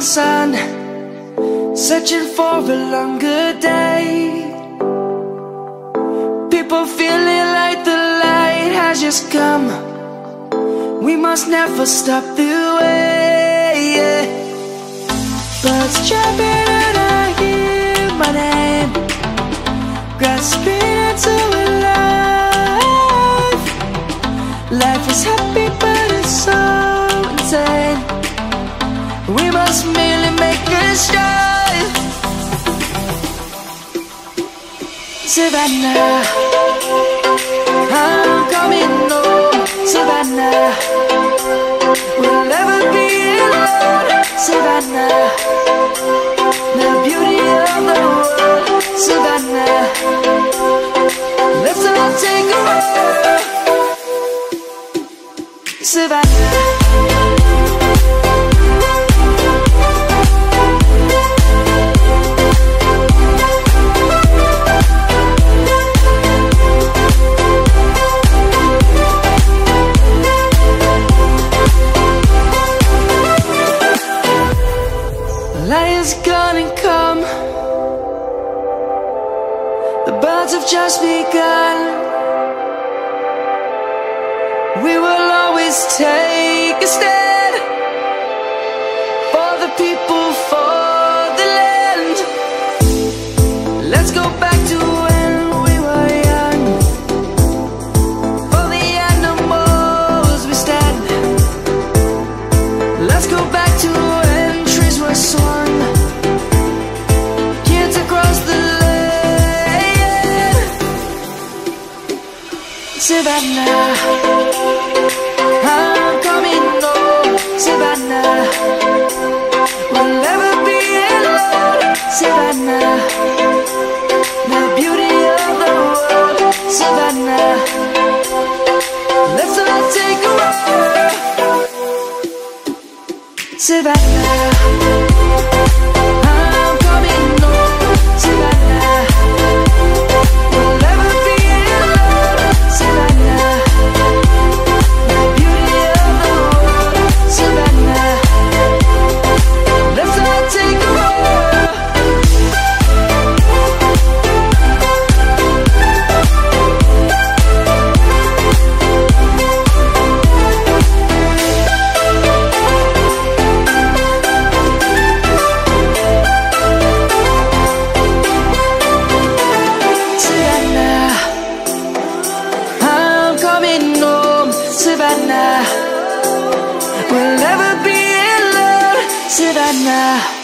sun, searching for a longer day. People feeling like the light has just come. We must never stop the way. Birds chirping and I hear my name, grasping into a life. Life is happy but it's so insane. We must merely make a strive. Savannah, I'm coming home. Savannah, we'll never be alone. Savannah, the beauty of the world. Savannah, let's all take a walk. Savannah, light is gonna come. The birds have just begun. We will always take a stand for the people, for the land. Let's go back to when we were young. For the animals we stand. Let's go back to when trees were swung, kids across the land. Savannah, I'm coming home. Savannah, we'll never be alone. Savannah, the beauty of the world. Savannah, let's all take a walk. Savannah, I'm coming home. Savannah, we'll never be alone. Savannah, the beauty of the world. Savannah, let's all take a walk. Savannah, we'll never be alone. Savannah.